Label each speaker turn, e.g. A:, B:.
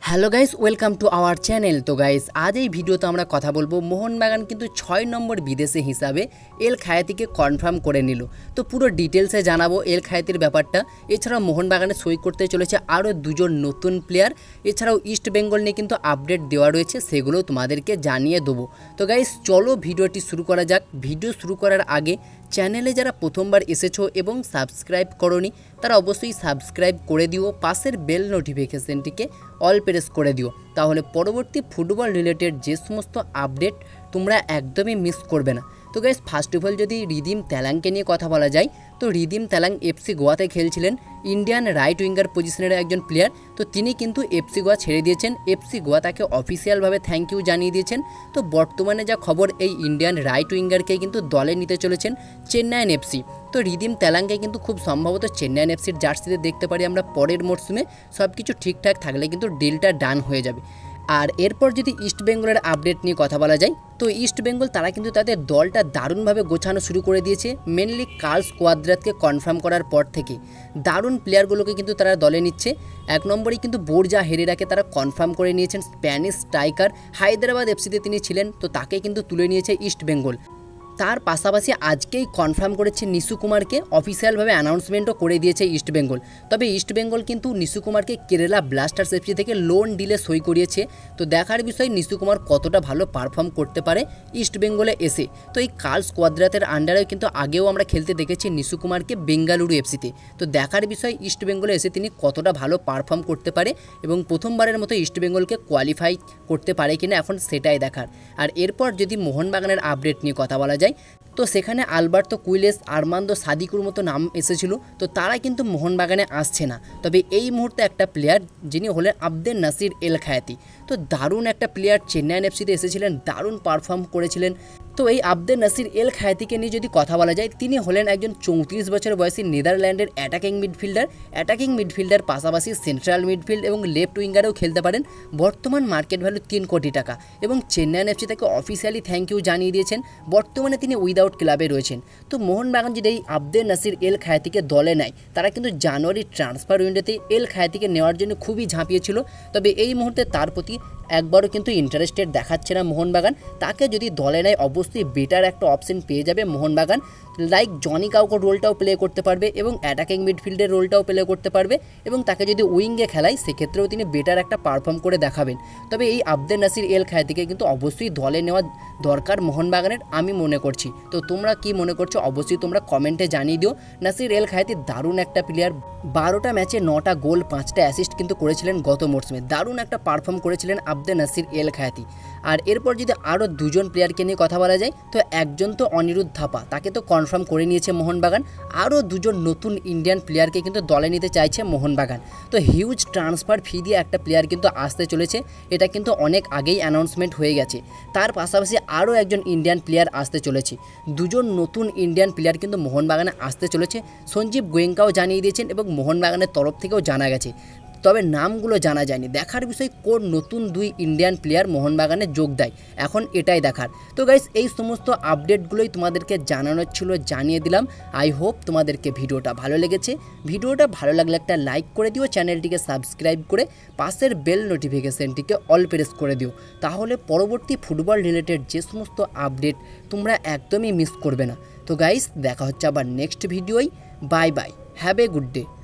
A: Hello guys, welcome to our channel. তো guys, আজ এই ভিডিওতে আমরা কথা বলবো মোহনবাগান কিন্তু 6 নম্বর বিদেশি হিসাবে এল খায়াতিকে কনফার্ম করে নিল। তো পুরো ডিটেলসে জানাবো এল খায়াতির ব্যাপারটা। এছাড়াও মোহনবাগানে সই করতে চলেছে আরও দুজন নতুন প্লেয়ার। এছাড়াও ইস্ট বেঙ্গল নিয়ে কিন্তু আপডেট দেওয়া রয়েছে, সেগুলো তোমাদেরকে জানিয়ে দেবো। তো গাইস, চলো ভিডিওটি শুরু করা যাক। ভিডিও শুরু করার আগে চ্যানেলে যারা প্রথমবার এসেছো এবং সাবস্ক্রাইব করোনি তারা অবশ্যই সাবস্ক্রাইব করে দিও, পাশের বেল নোটিফিকেশনটিকে অল প্রেস করে দিও, তাহলে পরবর্তী ফুটবল রিলেটেড যে সমস্ত আপডেট তোমরা একদমই মিস করবে না। তো গাইস, ফার্স্ট অফ অল যদি রিদিম তেলাংকে নিয়ে কথা বলা যায়, তো রিদিম তেলাং এফসি গোয়াতে খেলছিলেন, ইন্ডিয়ান রাইট উইঙ্গার পজিশনের একজন প্লেয়ার। তো তিনি কিন্তু এফসি গোয়া ছেড়ে দিয়েছেন। এফসি গোয়া তাকে অফিসিয়ালভাবে থ্যাংক ইউ জানিয়ে দিয়েছেন। তো বর্তমানে যা খবর, এই ইন্ডিয়ান রাইট উইঙ্গারকে কিন্তু দলে নিতে চলেছেন চেন্নাইন এফসি। তো রিদিম তেলাংকে কিন্তু খুব সম্ভবত চেন্নাইন এফসির জার্সিতে দেখতে পারি আমরা পরের মরশুমে। সব কিছু ঠিকঠাক থাকলে কিন্তু ডিলটা ডান হয়ে যাবে। আর এরপর যদি ইস্ট বেঙ্গলের আপডেট নিয়ে কথা বলা যায়, তো ইস্ট বেঙ্গল তারা কিন্তু তাদের দলটা দারুণভাবে গোছানো শুরু করে দিয়েছে। মেনলি কার্লস কোয়াদ্রাতকে কনফার্ম করার পর থেকে দারুণ প্লেয়ারগুলোকে কিন্তু তারা দলে নিচ্ছে। এক নম্বরেই কিন্তু বোরজা হেরেরাকে তারা কনফার্ম করে নিয়েছেন, স্প্যানিশ স্ট্রাইকার, হায়দ্রাবাদ এফসিতে তিনি ছিলেন, তো তাকে কিন্তু তুলে নিয়েছে ইস্ট বেঙ্গল। তার পাশাপাশি আজকেই কনফার্ম করেছে নিশু কুমারকে, অফিসিয়ালভাবে অ্যানাউন্সমেন্টও করে দিয়েছে ইস্ট বেঙ্গল। তবে ইস্ট বেঙ্গল কিন্তু নিশু কুমারকে কেরালা ব্লাস্টার্স এফসি থেকে লোন ডিলে সই করিয়েছে। তো দেখার বিষয় নিশু কুমার কতটা ভালো পারফর্ম করতে পারে ইস্ট বেঙ্গলে এসে। তো এই কার্লস কোয়াদ্রাতের আন্ডারেও কিন্তু আগেও আমরা খেলতে দেখেছি নিশু কুমারকে বেঙ্গালুরু এফসিতে। তো দেখার বিষয় ইস্ট বেঙ্গলে এসে তিনি কতটা ভালো পারফর্ম করতে পারে এবং প্রথমবারের মতো ইস্ট বেঙ্গলকে কোয়ালিফাই করতে পারে কিনা এখন সেটাই দেখার। আর এরপর যদি মোহনবাগানের আপডেট নিয়ে কথা বলা যায়, তো সেখানে আলবার্তো কুইলেস, আর্মান্দো সাদিকুর মতো নাম এসেছিল, তো তারা কিন্তু মোহনবাগানে আসছে না। তবে এই মুহূর্তে একটা প্লেয়ার যিনি হলেন আব্দের নাসির এল খায়াতি, তো দারুণ একটা প্লেয়ার, চেন্নাইন এফসিতে এসেছিলেন, দারুণ পারফর্ম করেছিলেন। তো এই আব্দের নাসির এল খায়াতিকে নিয়ে যদি কথা বলা যায়, তিনি হলেন একজন 34 বছর বয়সী নেদারল্যান্ডের অ্যাটাকিং মিডফিল্ডার পাশাপাশি সেন্ট্রাল মিডফিল্ড এবং লেফট উইঙ্গারেও খেলতে পারেন। বর্তমান মার্কেট ভ্যালু 3 কোটি টাকা এবং চেন্নাইন এফসি তাকে অফিসিয়ালি থ্যাংক ইউ জানিয়ে দিয়েছেন। বর্তমানে তিনি উইদাউট ক্লাবে রয়েছেন। তো মোহনবাগান যদি এই আব্দের নাসির এল খায়াতিকে দলে নেয়, তারা কিন্তু জানুয়ারি ট্রান্সফার উইন্ডোতে এল খায়াতিকে নেওয়ার জন্য খুবই ঝাঁপিয়েছিল। তবে এই মুহূর্তে তার প্রতি একবারও কিন্তু ইন্টারেস্টেড দেখাচ্ছে না মোহনবাগান। তাকে যদি দলে নেয় অবশ্যই বেটার একটা অপশন পেয়ে যাবে মোহনবাগান। লাইক জনি কাউকো রোলটাও প্লে করতে পারবে এবং অ্যাটাকিং মিডফিল্ডের রোলটাও প্লে করতে পারবে এবং তাকে যদি উইঙ্গে খেলায় সেক্ষেত্রেও তিনি বেটার একটা পারফর্ম করে দেখাবেন। তবে এই আব্দের নাসির এল খায়াতিকে কিন্তু অবশ্যই দলে নেওয়া দরকার মোহনবাগানের, আমি মনে করছি। তো তোমরা কি মনে করছো অবশ্যই তোমরা কমেন্টে জানিয়ে দিও। নাসির এল খায়াতি দারুণ একটা প্লেয়ার, 12টা ম্যাচে 9টা গোল 5টা অ্যাসিস্ট কিন্তু করেছিলেন গত মরশুমে। দারুণ একটা পারফর্ম করেছিলেন আব্দের নাসির এল খায়াতি। আর এরপর যদি আরও দুজন প্লেয়ারকে নিয়ে কথা বলা যায়, তো একজন তো অনিরুদ্ধ থাপা, তাকে তো কনফার্ম করে নিয়েছে মোহনবাগান। আরও দুজন নতুন ইন্ডিয়ান প্লেয়ারকে কিন্তু দলে নিতে চাইছে মোহনবাগান। তো হিউজ ট্রান্সফার ফি দিয়ে একটা প্লেয়ার কিন্তু আসতে চলেছে, এটা কিন্তু অনেক আগেই অ্যানাউন্সমেন্ট হয়ে গেছে। তার পাশাপাশি আরও একজন ইন্ডিয়ান প্লেয়ার আসতে চলেছে, দুজন নতুন ইন্ডিয়ান প্লেয়ার কিন্তু মোহনবাগানে আসতে চলেছে। সঞ্জীব গোয়েঙ্কাও জানিয়ে দিয়েছেন এবং মোহনবাগানের তরফ থেকেও জানা গেছে, তবে নামগুলো জানা যায়নি। দেখার বিষয় কোন নতুন 2 ইন্ডিয়ান প্লেয়ার মোহনবাগানে যোগ দেয়, এখন এটাই দেখার। তো গাইস, এই সমস্ত আপডেটগুলোই তোমাদেরকে জানানোর ছিল, জানিয়ে দিলাম। আই হোপ তোমাদেরকে ভিডিওটা ভালো লেগেছে। ভিডিওটা ভালো লাগলে একটা লাইক করে দিও, চ্যানেলটিকে সাবস্ক্রাইব করে পাশের বেল নোটিফিকেশনটিকে অল প্রেস করে দিও, তাহলে পরবর্তী ফুটবল রিলেটেড যে সমস্ত আপডেট তোমরা একদমই মিস করবে না। তো গাইস, দেখা হচ্ছে আবার নেক্সট ভিডিওয়। Bye bye, have a good day.